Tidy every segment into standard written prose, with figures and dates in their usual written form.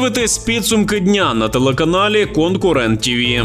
дивитесь підсумки дня на телеканалі «Конкурент ТІВІ».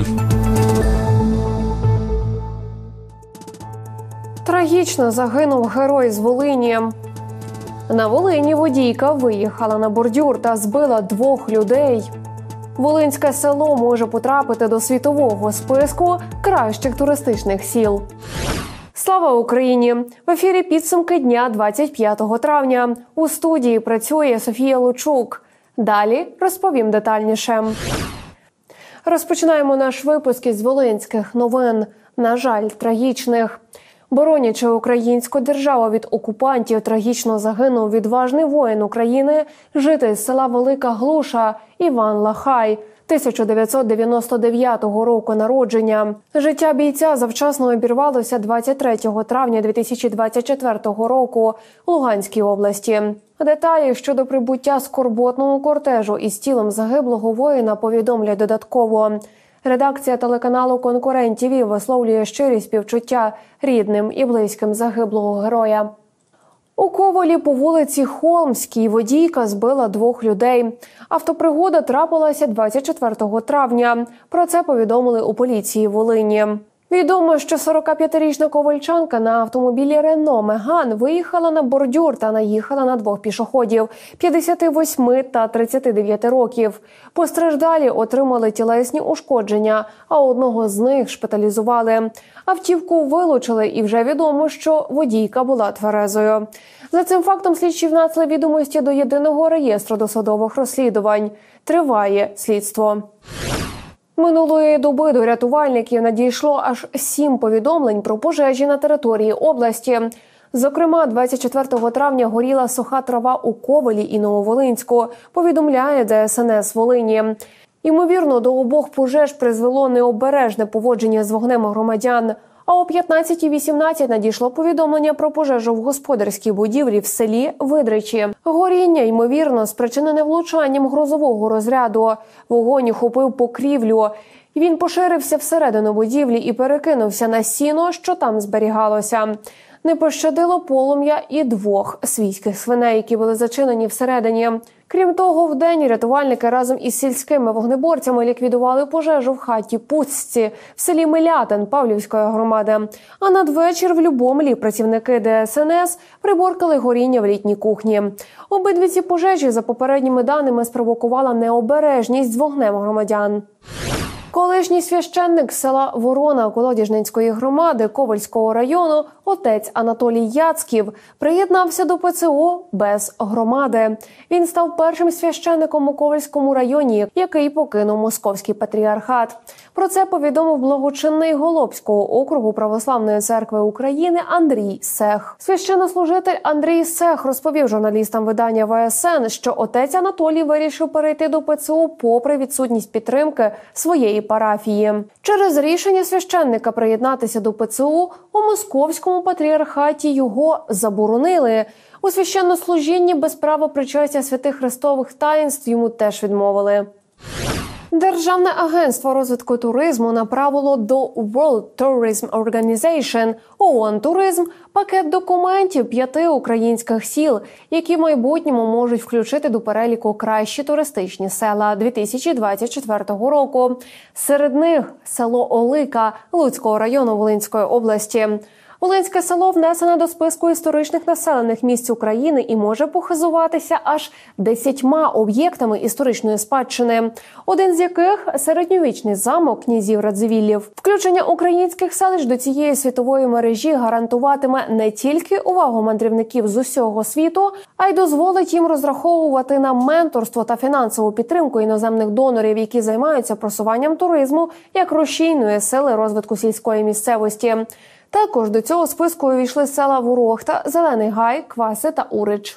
Трагічно загинув герой з Волині. На Волині водійка виїхала на бордюр та збила 2 людей. Волинське село може потрапити до світового списку кращих туристичних сіл. Слава Україні! В ефірі підсумки дня 25 травня. У студії працює Софія Лучук. Далі розповім детальніше. Розпочинаємо наш випуск із волинських новин. На жаль, трагічних. Боронячи українську державу від окупантів, трагічно загинув відважний воїн України, житель села Велика Глуша Іван Лахай, 1999 року народження. Життя бійця завчасно обірвалося 23 травня 2024 року у Луганській області. Деталі щодо прибуття скорботного кортежу із тілом загиблого воїна повідомлять додатково. Редакція телеканалу «Конкурент ТІВІ» висловлює щирі співчуття рідним і близьким загиблого героя. У Ковелі по вулиці Холмській водійка збила 2 людей. Автопригода трапилася 24 травня. Про це повідомили у поліції Волині. Відомо, що 45-річна ковальчанка на автомобілі «Рено Меган» виїхала на бордюр та наїхала на 2 пішоходів – 58 та 39 років. Постраждалі отримали тілесні ушкодження, а одного з них шпиталізували. Автівку вилучили і вже відомо, що водійка була тверезою. За цим фактом слідчі внесли відомості до Єдиного реєстру досудових розслідувань. Триває слідство. Минулої доби до рятувальників надійшло аж 7 повідомлень про пожежі на території області. Зокрема, 24 травня горіла суха трава у Ковелі і Нововолинську, повідомляє ДСНС Волині. Ймовірно, до обох пожеж призвело необережне поводження з вогнем громадян. А о 15:18 надійшло повідомлення про пожежу в господарській будівлі в селі Видричі. Горіння, ймовірно, спричинене влучанням грозового розряду. Вогонь охопив покрівлю. Він поширився всередину будівлі і перекинувся на сіно, що там зберігалося. Не пощадило полум'я і 2 свійських свиней, які були зачинені всередині. Крім того, вдень рятувальники разом із сільськими вогнеборцями ліквідували пожежу в хаті Пуцці в селі Милятин Павлівської громади. А надвечір в Любомлі працівники ДСНС приборкали горіння в літній кухні. Обидві ці пожежі, за попередніми даними, спровокувала необережність з вогнем громадян. Колишній священник села Ворона Колодіжненської громади Ковельського району отець Анатолій Яцьків приєднався до ПЦУ без громади. Він став першим священником у Ковельському районі, який покинув Московський патріархат. Про це повідомив благочинний Голобського округу Православної церкви України Андрій Сех. Священнослужитель Андрій Сех розповів журналістам видання ВСН, що отець Анатолій вирішив перейти до ПЦУ попри відсутність підтримки своєї парафії. Через рішення священника приєднатися до ПЦУ у Московському патріархаті його заборонили. У священнослужінні без права причастя святих хрестових таїнств йому теж відмовили. Державне агентство розвитку туризму направило до World Tourism Organization ООН «Туризм» пакет документів 5 українських сіл, які в майбутньому можуть включити до переліку кращі туристичні села 2024 року. Серед них село Олика Луцького району Волинської області. Волинське село внесене до списку історичних населених місць України і може похизуватися аж 10 об'єктами історичної спадщини, один з яких – середньовічний замок князів Радзивіллів. Включення українських селищ до цієї світової мережі гарантуватиме не тільки увагу мандрівників з усього світу, а й дозволить їм розраховувати на менторство та фінансову підтримку іноземних донорів, які займаються просуванням туризму як рушійної сили розвитку сільської місцевості. Також до цього списку увійшли села Ворохта, Зелений Гай, Кваси та Урич.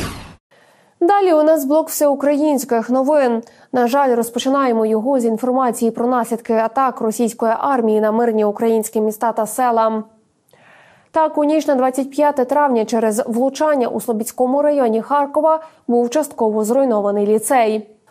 Далі у нас блок всеукраїнських новин. На жаль, розпочинаємо його з інформації про наслідки атак російської армії на мирні українські міста та села. Так, у ніч на 25 травня через влучання у Слобідському районі Харкова був частково зруйнований ліцей.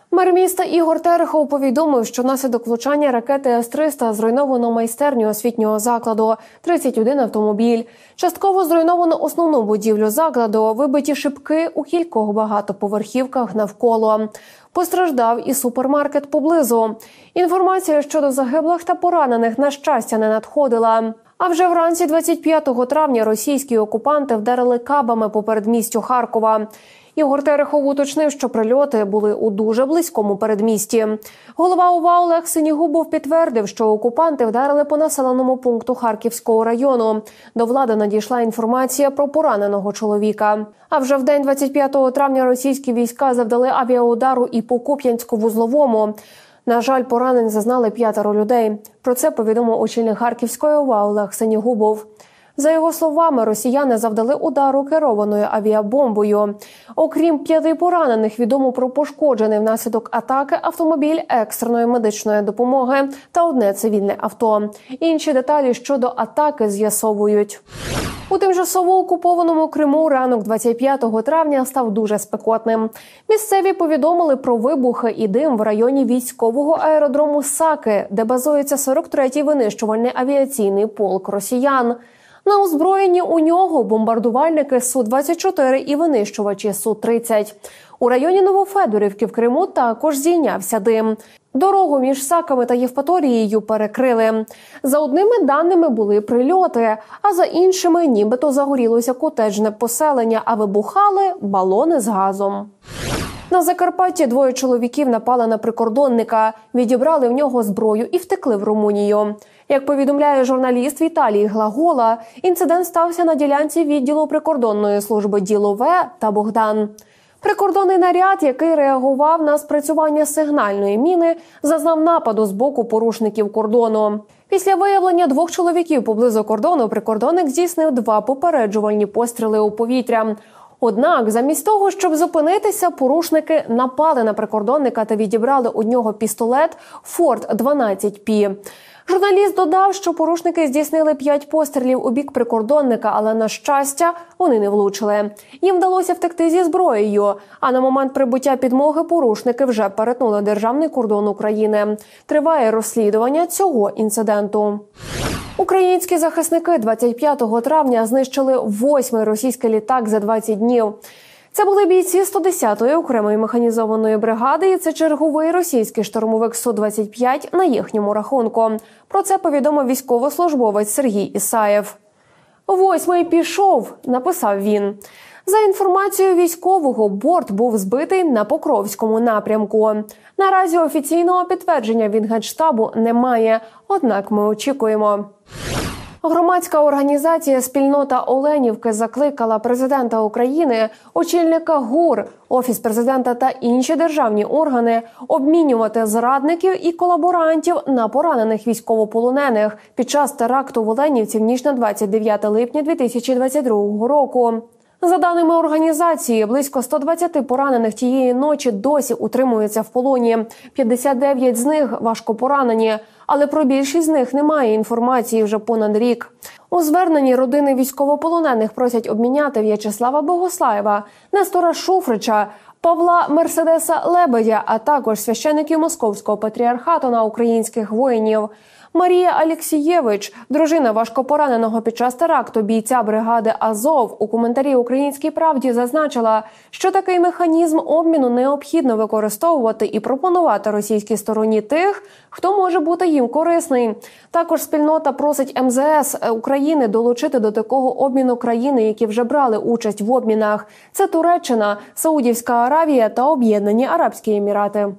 Мер міста Ігор Терехов повідомив, що внаслідок влучання ракети С-300 зруйновано майстерню освітнього закладу, 31 автомобіль. Частково зруйновано основну будівлю закладу, вибиті шибки у кількох багатоповерхівках навколо. Постраждав і супермаркет поблизу. Інформація щодо загиблих та поранених, на щастя, не надходила. А вже вранці 25 травня російські окупанти вдарили кабами по передмістю Харкова. Ігор Терехов уточнив, що прильоти були у дуже близькому передмісті. Голова ОВА Олег Синігубов підтвердив, що окупанти вдарили по населеному пункту Харківського району. До влади надійшла інформація про пораненого чоловіка. А вже в день 25 травня російські війська завдали авіаудару і по Куп'янську-Вузловому. На жаль, поранень зазнали 5 людей. Про це повідомив очільник Харківської ОВА Олег Синігубов. За його словами, росіяни завдали удару керованою авіабомбою. Окрім 5 поранених, відомо про пошкоджений внаслідок атаки автомобіль екстреної медичної допомоги та одне цивільне авто. Інші деталі щодо атаки з'ясовують. У тимчасово окупованому Криму ранок 25 травня став дуже спекотним. Місцеві повідомили про вибухи і дим в районі військового аеродрому Саки, де базується 43-й винищувальний авіаційний полк росіян. На озброєнні у нього бомбардувальники Су-24 і винищувачі Су-30. У районі Новофедорівки в Криму також зійнявся дим. Дорогу між Саками та Євпаторією перекрили. За одними даними були прильоти, а за іншими нібито загорілося котеджне поселення, а вибухали балони з газом. На Закарпатті 2 чоловіків напали на прикордонника, відібрали в нього зброю і втекли в Румунію. Як повідомляє журналіст Віталій Глагола, інцидент стався на ділянці відділу прикордонної служби Ділове та Богдан. Прикордонний наряд, який реагував на спрацювання сигнальної міни, зазнав нападу з боку порушників кордону. Після виявлення 2 чоловіків поблизу кордону прикордонник здійснив 2 попереджувальні постріли у повітря. Однак, замість того, щоб зупинитися, порушники напали на прикордонника та відібрали у нього пістолет «Форт 12Пі». Журналіст додав, що порушники здійснили 5 пострілів у бік прикордонника, але, на щастя, вони не влучили. Їм вдалося втекти зі зброєю, а на момент прибуття підмоги порушники вже перетнули державний кордон України. Триває розслідування цього інциденту. Українські захисники 25 травня знищили 8-й російський літак за 20 днів. Це були бійці 110-ї окремої механізованої бригади, і це черговий російський штурмовик Су-25 на їхньому рахунку. Про це повідомив військовослужбовець Сергій Ісаєв. «8-й пішов», – написав він. За інформацією військового, борт був збитий на Покровському напрямку. Наразі офіційного підтвердження від Генштабу немає, однак ми очікуємо. Громадська організація «Спільнота Оленівки» закликала президента України, очільника ГУР, Офіс президента та інші державні органи обмінювати зрадників і колаборантів на поранених військовополонених під час теракту в Оленівці в ніч на 29 липня 2022 року. За даними організації, близько 120 поранених тієї ночі досі утримуються в полоні. 59 з них важко поранені, але про більшість з них немає інформації вже понад рік. У зверненні родини військовополонених просять обміняти В'ячеслава Богослаєва, Нестора Шуфрича, Павла Мерседеса Лебедя, а також священиків Московського патріархату на українських воїнів. Марія Алєксієвич, дружина важкопораненого під час теракту бійця бригади «Азов», у коментарі «Українській правді» зазначила, що такий механізм обміну необхідно використовувати і пропонувати російській стороні тих, хто може бути їм корисний. Також спільнота просить МЗС України долучити до такого обміну країни, які вже брали участь в обмінах. Це Туреччина, Саудівська Аравія та Об'єднані Арабські Емірати.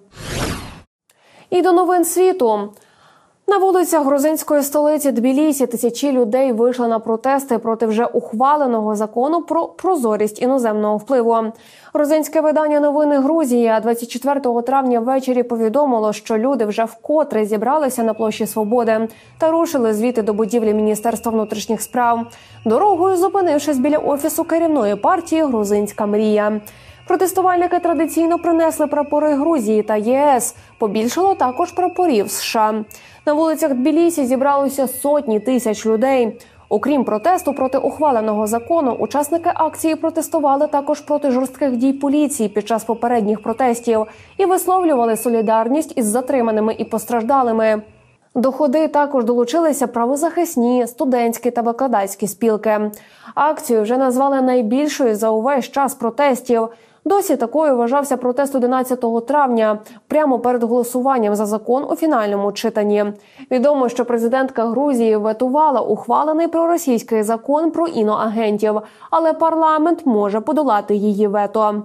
І до новин світу. На вулицях грузинської столиці Тбілісі тисячі людей вийшли на протести проти вже ухваленого закону про прозорість іноземного впливу. Грузинське видання «Новини Грузія» 24 травня ввечері повідомило, що люди вже вкотре зібралися на площі Свободи та рушили звідти до будівлі Міністерства внутрішніх справ, дорогою зупинившись біля офісу керівної партії «Грузинська мрія». Протестувальники традиційно принесли прапори Грузії та ЄС, побільшало також прапорів США. На вулицях Тбілісі зібралося сотні тисяч людей. Окрім протесту проти ухваленого закону, учасники акції протестували також проти жорстких дій поліції під час попередніх протестів і висловлювали солідарність із затриманими і постраждалими. До ходи також долучилися правозахисні, студентські та викладацькі спілки. Акцію вже назвали найбільшою за увесь час протестів. Досі такою вважався протест 11 травня, прямо перед голосуванням за закон у фінальному читанні. Відомо, що президентка Грузії ветувала ухвалений проросійський закон про іноагентів, але парламент може подолати її вето.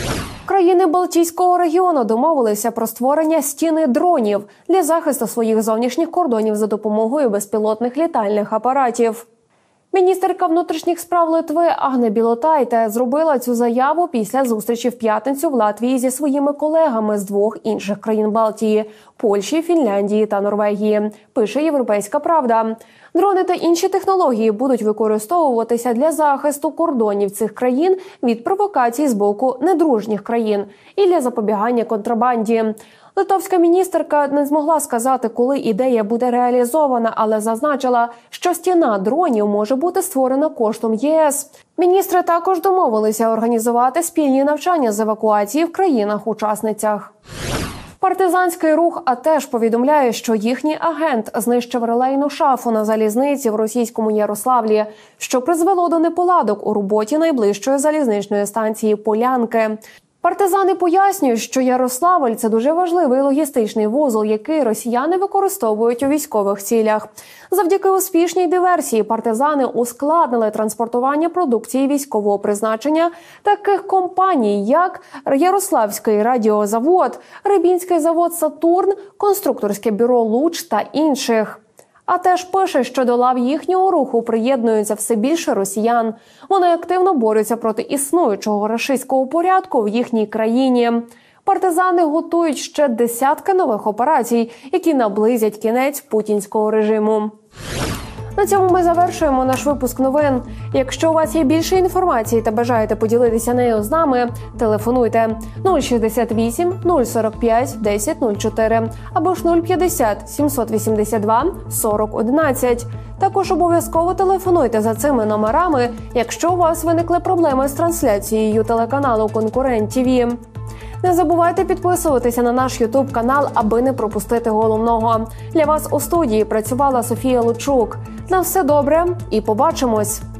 Країни Балтійського регіону домовилися про створення стіни дронів для захисту своїх зовнішніх кордонів за допомогою безпілотних літальних апаратів. Міністерка внутрішніх справ Литви Агне Білотайте зробила цю заяву після зустрічі в п'ятницю в Латвії зі своїми колегами з 2 інших країн Балтії – Польщі, Фінляндії та Норвегії, пише «Європейська правда». Дрони та інші технології будуть використовуватися для захисту кордонів цих країн від провокацій з боку недружніх країн і для запобігання контрабанді. Литовська міністерка не змогла сказати, коли ідея буде реалізована, але зазначила, що стіна дронів може бути створена коштом ЄС. Міністри також домовилися організувати спільні навчання з евакуації в країнах-учасницях. Партизанський рух АТЕШ повідомляє, що їхній агент знищив релейну шафу на залізниці в російському Ярославлі, що призвело до неполадок у роботі найближчої залізничної станції Полянки. Партизани пояснюють, що Ярославль – це дуже важливий логістичний вузол, який росіяни використовують у військових цілях. Завдяки успішній диверсії партизани ускладнили транспортування продукції військового призначення таких компаній, як Ярославський радіозавод, Рибінський завод «Сатурн», конструкторське бюро «Луч» та інших. А теж пише, що до лав їхнього руху приєднуються все більше росіян. Вони активно борються проти існуючого рашистського порядку в їхній країні. Партизани готують ще десятки нових операцій, які наблизять кінець путінського режиму. На цьому ми завершуємо наш випуск новин. Якщо у вас є більше інформації та бажаєте поділитися нею з нами, телефонуйте 068 045 1004 або ж 050 782 40 11. Також обов'язково телефонуйте за цими номерами, якщо у вас виникли проблеми з трансляцією телеканалу «Конкурент ТВ». Не забувайте підписуватися на наш YouTube-канал, аби не пропустити головного. Для вас у студії працювала Софія Лучук. На все добре і побачимось!